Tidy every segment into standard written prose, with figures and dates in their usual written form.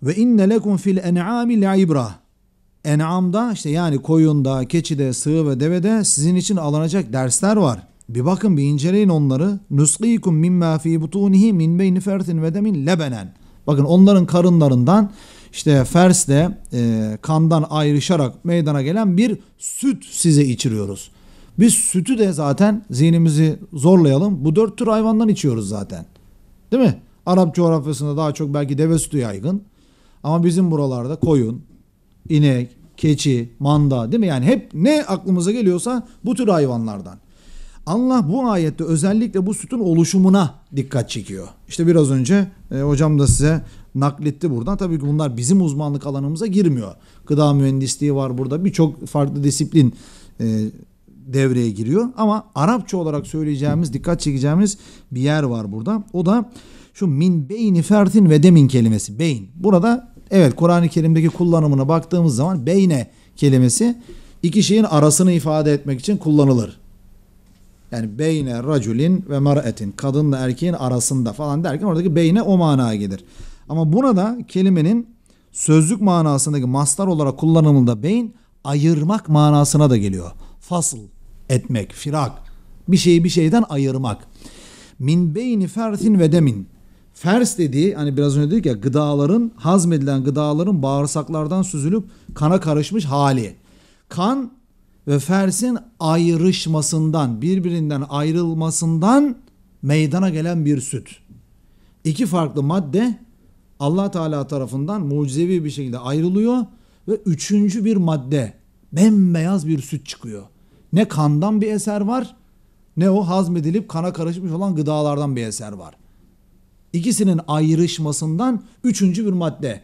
Ve inne lekum fil en'ami le'ibra. En'amda işte yani koyunda, keçide, sığ ve devede sizin için alınacak dersler var. Bir bakın, bir inceleyin onları. Nusqikum mimma fi butunihi min beyni fertin ve demin lebenen. Bakın onların karınlarından işte fersle kandan ayrışarak meydana gelen bir süt size içiriyoruz. Biz sütü de zaten zihnimizi zorlayalım. Bu 4 tür hayvandan içiyoruz zaten. Değil mi? Arap coğrafyasında daha çok belki deve sütü yaygın. Ama bizim buralarda koyun, inek, keçi, manda, değil mi? Yani hep ne aklımıza geliyorsa bu tür hayvanlardan. Allah bu ayette özellikle bu sütün oluşumuna dikkat çekiyor. İşte biraz önce hocam da size nakletti buradan. Tabii ki bunlar bizim uzmanlık alanımıza girmiyor. Gıda mühendisliği var burada. Birçok farklı disiplin devreye giriyor. Ama Arapça olarak söyleyeceğimiz, dikkat çekeceğimiz bir yer var burada. O da şu min beyni fertin ve demin kelimesi. Beyn. Burada evet, Kur'an-ı Kerim'deki kullanımına baktığımız zaman beyne kelimesi iki şeyin arasını ifade etmek için kullanılır. Yani beyne raculin ve mar'etin, kadınla erkeğin arasında falan derken oradaki beyne o manaya gelir. Ama burada kelimenin sözlük manasındaki mastar olarak kullanımında beyn ayırmak manasına da geliyor. Fasıl etmek, firak, bir şeyi bir şeyden ayırmak. Min beyni fersin ve demin. Fers dediği, hani biraz önce dedik ya, gıdaların, hazmedilen gıdaların bağırsaklardan süzülüp kana karışmış hali. Kan ve fersin ayrışmasından, birbirinden ayrılmasından meydana gelen bir süt. İki farklı madde Allah Teala tarafından mucizevi bir şekilde ayrılıyor ve üçüncü bir madde, bembeyaz bir süt çıkıyor. Ne kandan bir eser var, ne o hazmedilip kana karışmış olan gıdalardan bir eser var. İkisinin ayrışmasından üçüncü bir madde.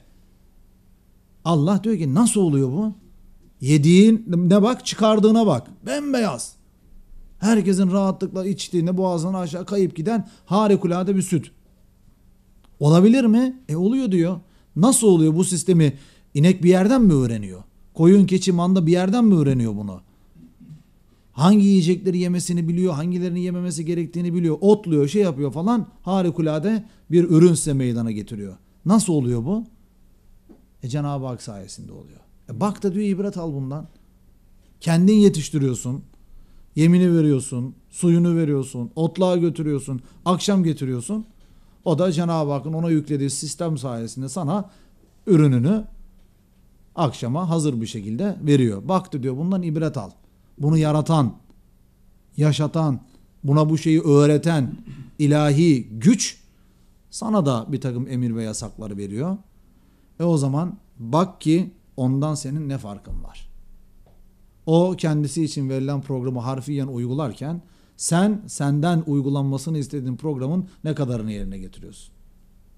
Allah diyor ki nasıl oluyor bu? Yediğine bak, çıkardığına bak. Bembeyaz. Herkesin rahatlıkla içtiğinde boğazdan aşağı kayıp giden harikulade bir süt. Olabilir mi? Oluyor diyor. Nasıl oluyor bu sistemi? İnek bir yerden mi öğreniyor? Koyun, keçi, manda bir yerden mi öğreniyor bunu? Hangi yiyecekleri yemesini biliyor, hangilerini yememesi gerektiğini biliyor. Otluyor, şey yapıyor falan. Harikulade bir ürün size meydana getiriyor. Nasıl oluyor bu? Cenab-ı Hak sayesinde oluyor. Bak da diyor, ibret al bundan. Kendin yetiştiriyorsun. Yemini veriyorsun. Suyunu veriyorsun. Otluğa götürüyorsun. Akşam getiriyorsun. O da Cenab-ı Hakk'ın ona yüklediği sistem sayesinde sana ürününü akşama hazır bir şekilde veriyor. Bak da diyor, bundan ibret al. Bunu yaratan, yaşatan, buna bu şeyi öğreten ilahi güç sana da bir takım emir ve yasakları veriyor. O zaman bak ki ondan senin ne farkın var? O kendisi için verilen programı harfiyen uygularken sen senden uygulanmasını istediğin programın ne kadarını yerine getiriyorsun?